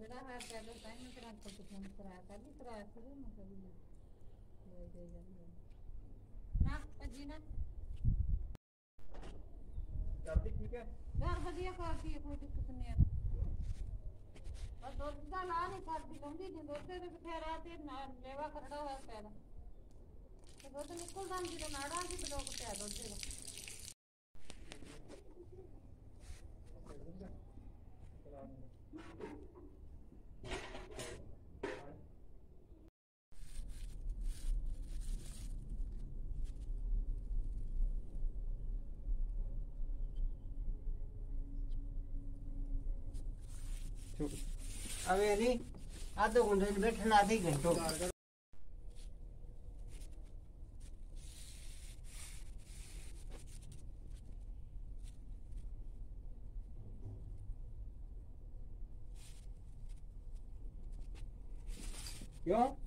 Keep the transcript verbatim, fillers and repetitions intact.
खड़ा है पहले टाइम में तेरा तो फोन कराया था भी कराया शुरू में कभी ले दे जाएंगे ना अजी ना करती ठीक है यार बढ़िया करती है कोई दिक्कत नहीं है और दूध का ला नहीं करती लंबी दिन दूध से बथेरा ते लेवा खड़ा है पहले तो दूध निकल जाती तो नाड़ा की तो लोग क्या दूध से હવે એની આધો ઘંટો બેઠા આધી ઘંટો क्यों